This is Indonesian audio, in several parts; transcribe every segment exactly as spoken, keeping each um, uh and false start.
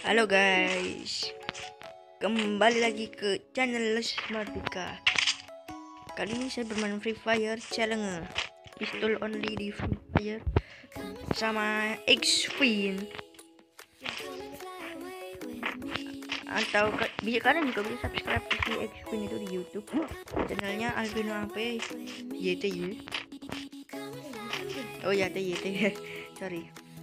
Halo guys, kembali lagi ke channel Mardika. Kali ini saya bermain Free Fire challenge pistol only di Free Fire sama X-Fin. Atau bisa kalian juga bisa subscribe di X-Fin itu di YouTube. Channelnya Alvino A P Y T Y. Oh ya T Y T. Sorry.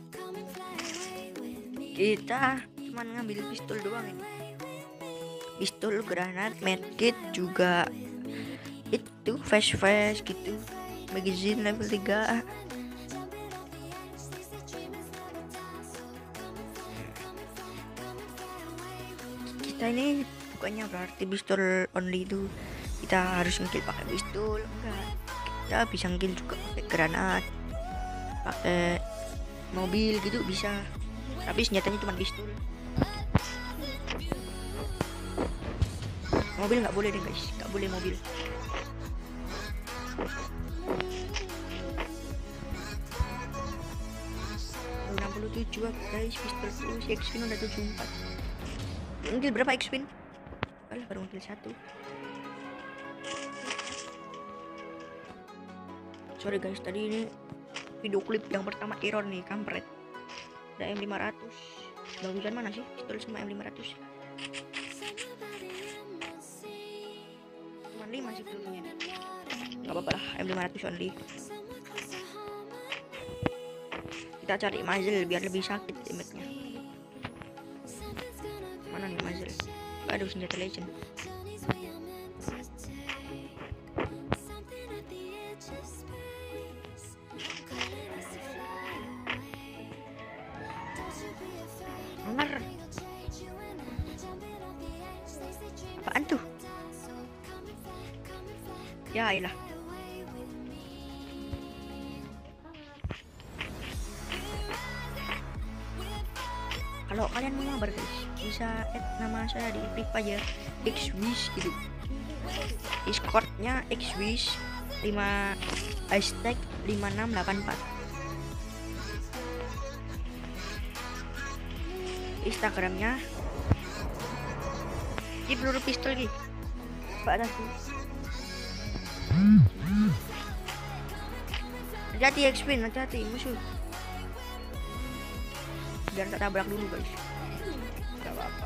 Kita cuman ngambil pistol doang ini, pistol, granat, medkit, juga itu flash flash gitu, magazine level tiga. Kita ini bukannya berarti pistol only itu kita harus ngekill pakai pistol, enggak, kita bisa ngekill juga pakai granat, pakai mobil gitu bisa, tapi senjatanya cuma pistol. Mobil nggak boleh deh guys, nggak boleh mobil. enam puluh tujuh guys, pistol terus. X-Fin udah tujuh puluh empat. Ngekill berapa X-Fin? Alah, baru ngekill satu. Sorry guys, tadi ini video klip yang pertama error nih, kampret. Ada M lima ratus. Bagusan mana sih pistol sama M lima ratus? Cuma lima sih pelurunya. Nggak apa-apa lah, M lima ratus only. Kita cari muzzle biar lebih sakit damage-nya. Mana nih muzzle? Aduh, senjata legend. Bener. Apaan tuh? Ya iyalah. Kalau kalian mau ngabar guys, bisa add nama saya di Free Fire X-Wish gitu. Discordnya X-Wish lima hashtag lima enam delapan empat. Instagramnya di peluru pistol gitu. Pak tadi. Hati-hati X-Fin, hati-hati musuh. Biar tak tabrak dulu guys. Gak apa-apa.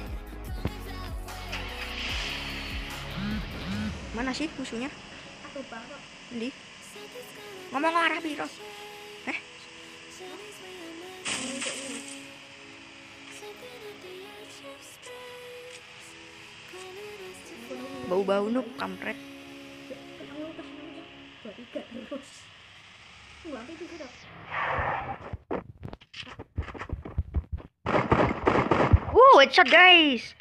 Mana sih musuhnya? Di. Ngomong arah biro. Eh? Bau-bau nuk kampret. Wow, headshot guys.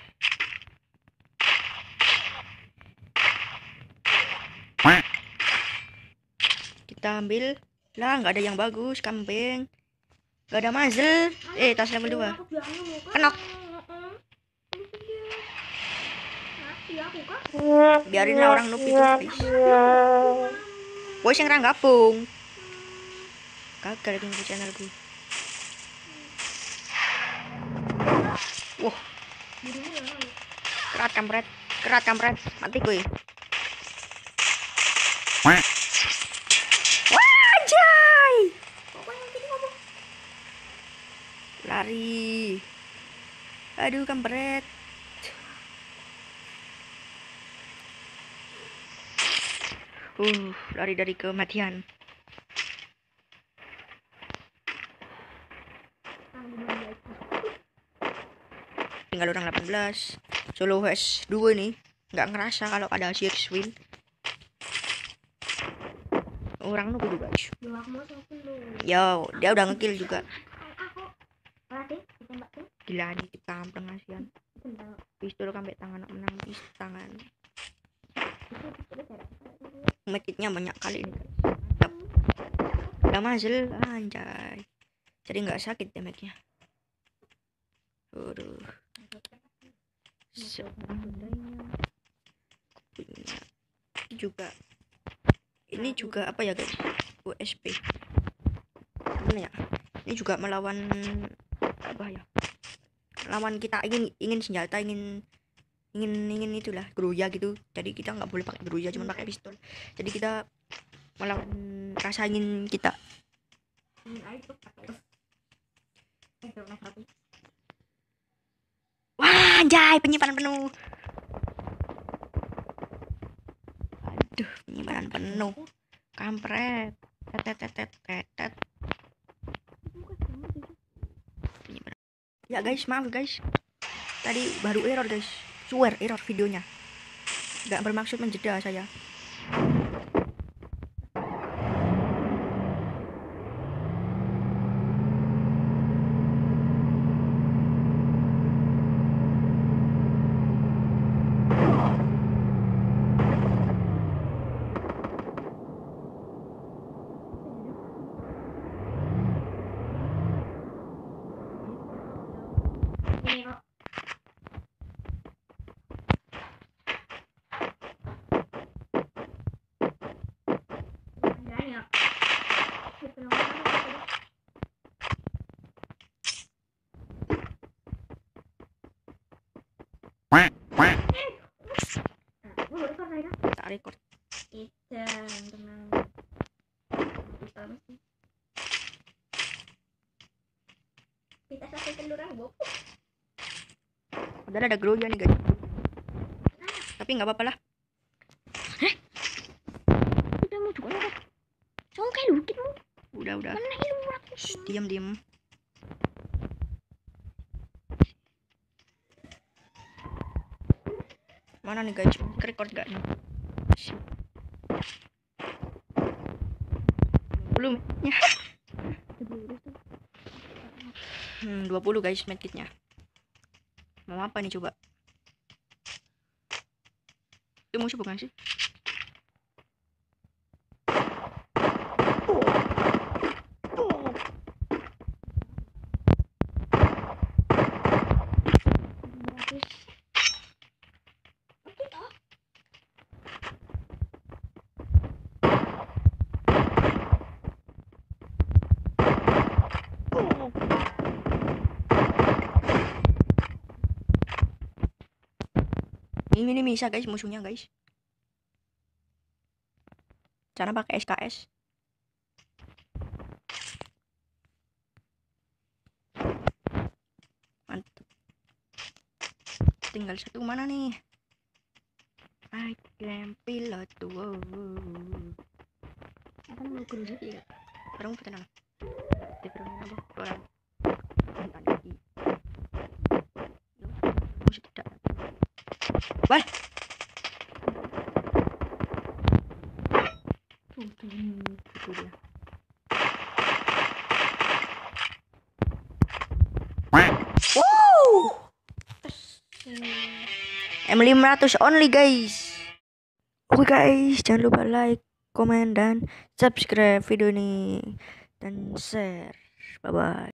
Kita ambil lah, nggak ada yang bagus, kambing. Nggak ada muzzle. Eh, tas level dua. Kenok. Biarinlah orang noob itu guys. Boys yang orang gabung. Gagal itu di channelku. Wah. Kerat kampret, kerat kampret, mati gue. Wah, anjay. Lari. Aduh, kampret. Uh, lari dari kematian. Tinggal orang delapan belas. Solo has dua nih. Nggak ngerasa kalau ada si X-Win. Orang nunggu guys. Yo, dia udah ngekill juga. Gila nih, kita pengasian. Pistol sampai tangan menang pis tangan. Medkitnya banyak kali nih guys. Mantap. Udah muzzle, anjay. Jadi nggak sakit damage-nya. Aduh. Seandainya punya juga. Ini juga apa ya guys? U S B. Mana ya? Ini juga melawan apa ya? lawan kita ingin ingin senjata, ingin ingin ingin itulah geruya gitu. Jadi kita nggak boleh pakai geruya, cuma pakai pistol. Jadi kita melawan rasa ingin kita. Wah, anjay, penyimpanan penuh. Aduh, penyimpanan penuh. Kampret. Tetetetetetet. Penyimpanan. Ya guys, maaf guys. Tadi baru error guys. Swear error videonya. Gak bermaksud menjeda saya. Tak record. Kita sampai telur aku. Udah ada grow nih guys. Tapi nggak apa-apa lah. Heh? Udah mau juga nggak? Jangan kayak lukit mu. Udah udah. Mana ilmu aku? Diam diam. Mana nih guys? Record gak nih? Belum ya. Hmm, dua puluh guys medkitnya. Mau apa nih coba? Itu musuh bukan sih? Ini nih bisa guys musuhnya guys. Cara pakai S K S. Mantap. Tinggal satu mana nih? I can pilot wow. Apa mau kerja ya? Barang putar lah. Terus apa? Orang. Musuh tidak. Wah. Wow. M lima ratus only guys. Oke guys, jangan lupa like, komen dan subscribe video ini dan share. Bye bye.